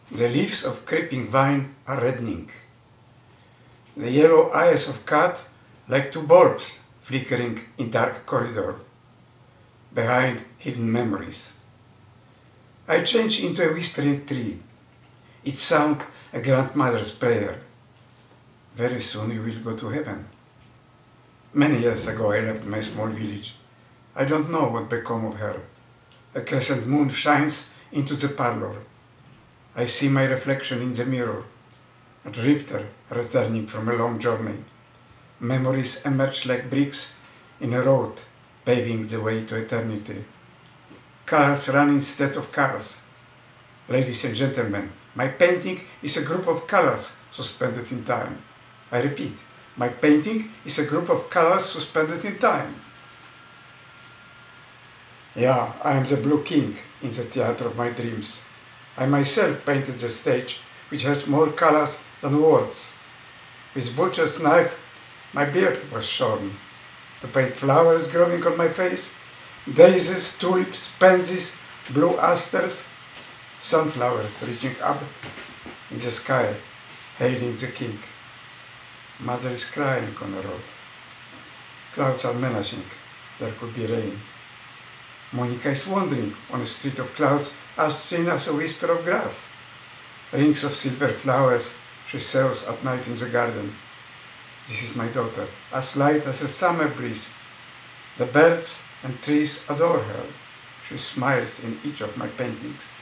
The leaves of creeping vine are reddening. The yellow eyes of cat like two bulbs flickering in dark corridor, behind hidden memories. I change into a whispering tree. It sounds a grandmother's prayer. Very soon you will go to heaven. Many years ago I left my small village. I don't know what became of her. A crescent moon shines into the parlor. I see my reflection in the mirror, a drifter returning from a long journey. Memories emerge like bricks in a road, paving the way to eternity. Cars run instead of cars. Ladies and gentlemen, my painting is a group of colors suspended in time. I repeat, my painting is a group of colors suspended in time. Yeah, I am the Blue King in the theater of my dreams. I myself painted the stage, which has more colors than words. With butcher's knife, my beard was shorn. To paint flowers growing on my face, daisies, tulips, pansies, blue asters, sunflowers reaching up in the sky, hailing the king. Mother is crying on the road. Clouds are menacing. There could be rain. Monica is wandering on a street of clouds as thin as a whisper of grass. Rings of silver flowers she sews at night in the garden. This is my daughter, as light as a summer breeze. The birds and trees adore her. She smiles in each of my paintings.